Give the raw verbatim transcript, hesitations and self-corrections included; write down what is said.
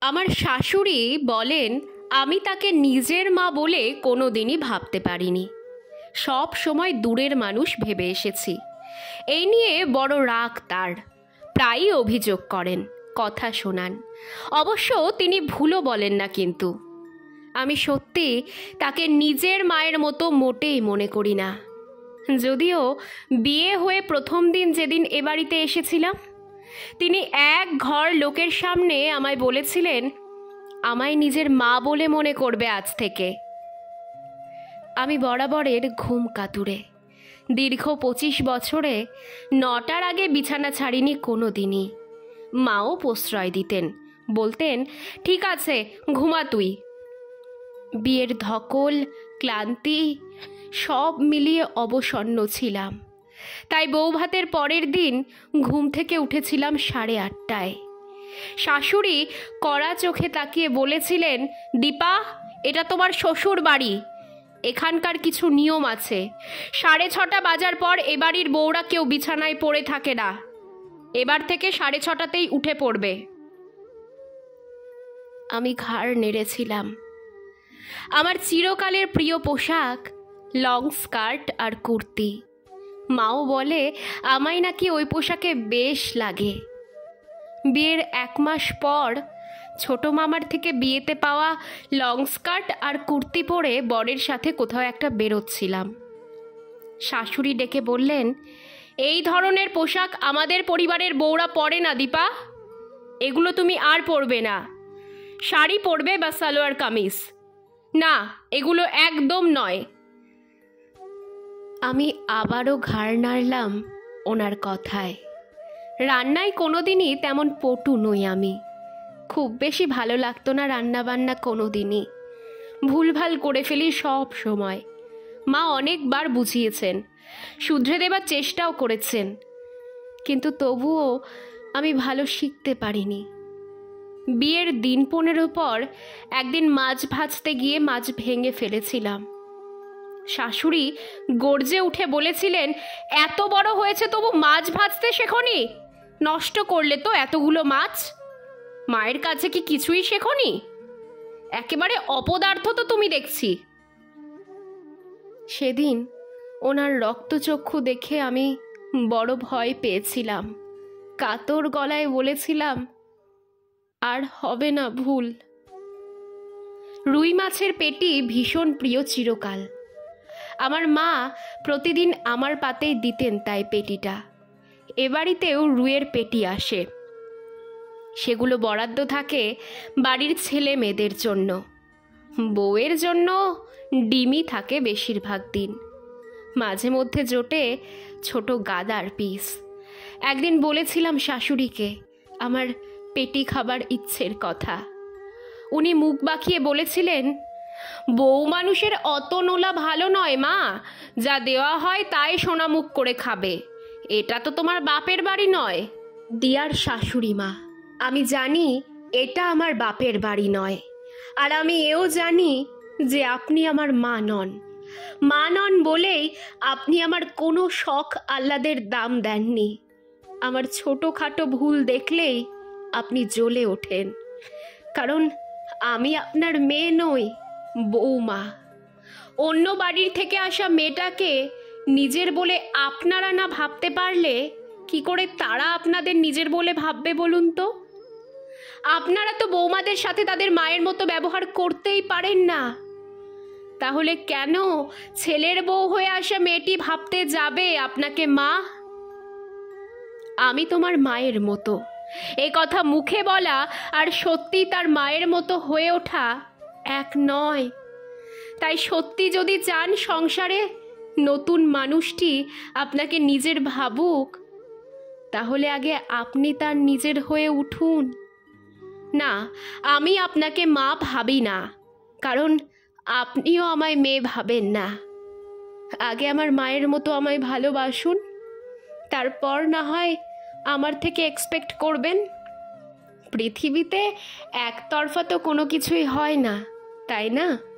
আমার শাশুড়ি বলেন আমি তাকে নিজের মা বলে কোনো দিনই ভাবতে পারিনি, সব সময় দূরের মানুষ ভেবে এসেছি। এই নিয়ে বড় রাগ তার, প্রায়ই অভিযোগ করেন, কথা শোনান। অবশ্য তিনি ভুলও বলেন না, কিন্তু আমি সত্যি তাকে নিজের মায়ের মতো মোটেই মনে করি না। যদিও বিয়ে হয়ে প্রথম দিন যেদিন এ বাড়িতে এসেছিলাম, তিনি এক ঘর লোকের সামনে আমায় বলেছিলেন আমায় নিজের মা বলে মনে করবে আজ থেকে। আমি বরাবরের ঘুম কাতুরে, দীর্ঘ পঁচিশ বছরে নটার আগে বিছানা ছাড়িনি কোনো দিনই। মাও প্রশ্রয় দিতেন, বলতেন ঠিক আছে ঘুমা তুই। বিয়ের ধকল ক্লান্তি সব মিলিয়ে অবসন্ন ছিলাম, তাই বৌভাতের পরের দিন ঘুম থেকে উঠেছিলাম সাড়ে আটটায়। শাশুড়ি কড়া চোখে তাকিয়ে বলেছিলেন, দীপা, এটা তোমার শ্বশুর বাড়ি, এখানকার কিছু নিয়ম আছে। সাড়ে ছটা বাজার পর এ বাড়ির বউরা কেউ বিছানায় পড়ে থাকে না, এবার থেকে সাড়ে ছটাতেই উঠে পড়বে। আমি ঘাড় নেড়েছিলাম। আমার চিরকালের প্রিয় পোশাক লং স্কার্ট আর কুর্তি। মাও বলে আমায় নাকি ওই পোশাকে বেশ লাগে। বিয়ের এক মাস পর ছোট মামার থেকে বিয়েতে পাওয়া লং স্কার্ট আর কুর্তি পরে বরের সাথে কোথাও একটা বেরোচ্ছিলাম। শাশুড়ি ডেকে বললেন, এই ধরনের পোশাক আমাদের পরিবারের বউরা পরে না দীপা, এগুলো তুমি আর পরবে না। শাড়ি পরবে বা সালোয়ার কামিজ, না এগুলো একদম নয়। আমি আবারও ঘাড় নাড়লাম ওনার কথায়। রান্নায় কোনো দিনই তেমন পটু নই আমি, খুব বেশি ভালো লাগতো না রান্নাবান্না কোনো দিনই, ভুলভাল করে ফেলি সব সময়। মা অনেকবার বুঝিয়েছেন, শুধরে দেবার চেষ্টাও করেছেন, কিন্তু তবুও আমি ভালো শিখতে পারিনি। বিয়ের দিন পনেরো পর একদিন মাছ ভাজতে গিয়ে মাছ ভেঙে ফেলেছিলাম। শাশুড়ি গর্জে উঠে বলেছিলেন, এত বড় হয়েছে তবু মাছ ভাজতে শেখনি, নষ্ট করলে তো এতগুলো মাছ। মায়ের কাছে কি কিছুই শেখনি? একেবারে অপদার্থ তো তুমি দেখছি। সেদিন ওনার রক্তচক্ষু দেখে আমি বড় ভয় পেয়েছিলাম। কাতর গলায় বলেছিলাম, আর হবে না ভুল। রুই মাছের পেটি ভীষণ প্রিয় চিরকাল। আমার মা প্রতিদিন আমার পাতেই দিতেন তাই পেটিটা। এ বাড়িতেও রুইয়ের পেটি আসে, সেগুলো বরাদ্দ থাকে বাড়ির ছেলে মেয়েদের জন্য। বউয়ের জন্য ডিমই থাকে বেশিরভাগ দিন, মাঝে মধ্যে জোটে ছোট গাদার পিস। একদিন বলেছিলাম শাশুড়িকে আমার পেটি খাবার ইচ্ছের কথা। উনি মুখ বাঁকিয়ে বলেছিলেন, বউ মানুষের অত নোলা ভালো নয় মা, যা দেওয়া হয় তাই সোনামুখ করে খাবে, এটা তো তোমার বাপের বাড়ি নয়। দিয়ার শাশুড়ি মা, আমি জানি এটা আমার বাপের বাড়ি নয়, আর আমি এও জানি যে আপনি আমার মা নন। মা নন বলেই আপনি আমার কোনো শখ আহ্লাদের দাম দেননি। আমার ছোটোখাটো ভুল দেখলেই আপনি জ্বলে ওঠেন, কারণ আমি আপনার মেয়ে নই, বউমা। অন্য বাড়ির থেকে আসা মেয়েটাকে নিজের বলে আপনারা না ভাবতে পারলে কি করে তারা আপনাদের নিজের বলে ভাববে বলুন তো? আপনারা তো বৌমাদের সাথে তাদের মায়ের মতো ব্যবহার করতেই পারেন না, তাহলে কেন ছেলের বউ হয়ে আসা মেয়েটি ভাবতে যাবে আপনাকে মা? আমি তোমার মায়ের মতো, এ কথা মুখে বলা আর সত্যি তার মায়ের মতো হয়ে ওঠা এক নয়। তাই সত্যি যদি চান সংসারে নতুন মানুষটি আপনাকে নিজের ভাবুক, তাহলে আগে আপনি তার নিজের হয়ে উঠুন। না, আমি আপনাকে মা ভাবি না, কারণ আপনিও আমায় মেয়ে ভাবেন না। আগে আমার মায়ের মতো আমায় ভালোবাসুন, তারপর না হয় আমার থেকে এক্সপেক্ট করবেন। পৃথিবীতে একতরফা তো কোনো কিছুই হয় না, তাই না?